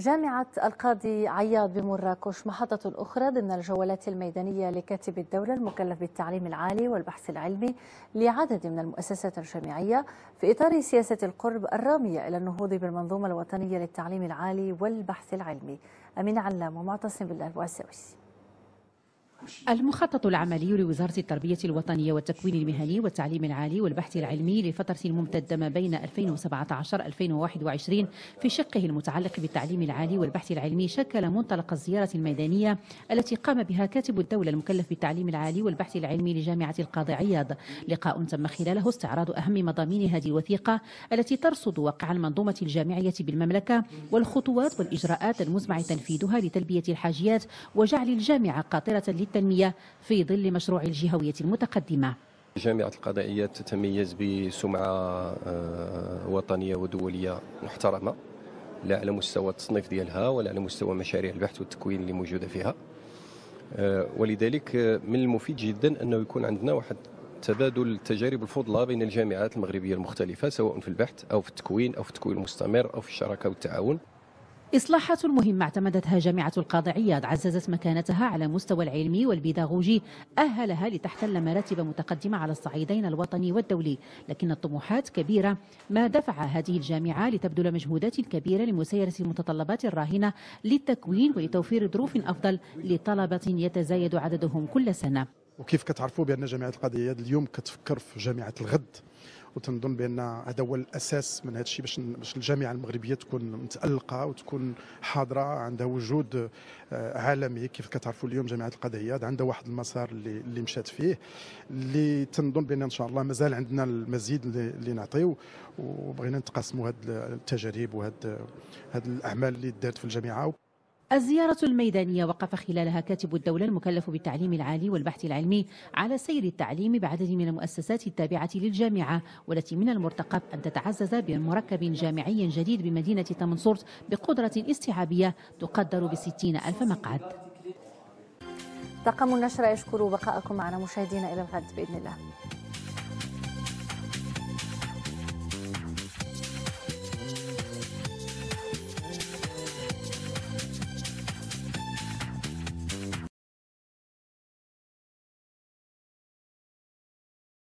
جامعة القاضي عياض بمراكش محطة أخرى ضمن الجولات الميدانية لكاتب الدولة المكلف بالتعليم العالي والبحث العلمي لعدد من المؤسسات الجامعية في إطار سياسة القرب الرامية إلى النهوض بالمنظومة الوطنية للتعليم العالي والبحث العلمي. أمين علام ومعتصم بالله السويسي. المخطط العملي لوزارة التربية الوطنية والتكوين المهني والتعليم العالي والبحث العلمي لفترة ممتدة ما بين 2017-2021 في شقه المتعلق بالتعليم العالي والبحث العلمي شكل منطلق الزيارة الميدانية التي قام بها كاتب الدولة المكلف بالتعليم العالي والبحث العلمي لجامعة القاضي عياض، لقاء تم خلاله استعراض أهم مضامين هذه الوثيقة التي ترصد واقع المنظومة الجامعية بالمملكة والخطوات والإجراءات المزمع تنفيذها لتلبية الحاجيات وجعل الجامعة قاطرة للتنمية في ظل مشروع الجهوية المتقدمة. جامعة القاضي عياض تتميز بسمعة وطنية ودولية محترمة، لا على مستوى التصنيف ديالها ولا على مستوى مشاريع البحث والتكوين اللي موجودة فيها، ولذلك من المفيد جدا أنه يكون عندنا واحد تبادل التجارب الفضلى بين الجامعات المغربية المختلفة، سواء في البحث أو في التكوين أو في التكوين المستمر أو في الشراكة والتعاون. إصلاحات مهمة اعتمدتها جامعة القاضي عياض عززت مكانتها على مستوى العلمي والبيداغوجي، أهلها لتحتل مراتب متقدمة على الصعيدين الوطني والدولي، لكن الطموحات كبيرة ما دفع هذه الجامعة لتبذل مجهودات كبيرة لمسايرة المتطلبات الراهنة للتكوين ولتوفير ظروف أفضل لطلبة يتزايد عددهم كل سنة. وكيف كتعرفوا بأن جامعة القاضي عياض اليوم كتفكر في جامعة الغد، وتنظن بان هذا هو الاساس من هذا الشيء باش الجامعه المغربيه تكون متالقه وتكون حاضره، عندها وجود عالمي. كيف كتعرفوا اليوم جامعه القاضي عياض عندها واحد المسار اللي مشات فيه، اللي تنظن بان ان شاء الله مازال عندنا المزيد اللي نعطيو، وبغينا نتقاسموا هذه التجارب وهذه الاعمال اللي دارت في الجامعه. الزيارة الميدانية وقف خلالها كاتب الدولة المكلف بالتعليم العالي والبحث العلمي على سير التعليم بعدد من المؤسسات التابعة للجامعة، والتي من المرتقب أن تتعزز بمركب جامعي جديد بمدينة تمنصورت بقدرة استيعابية تقدر ب60,000 مقعد. طاقم النشرة يشكر بقاءكم معنا مشاهدينا، إلى الغد بإذن الله.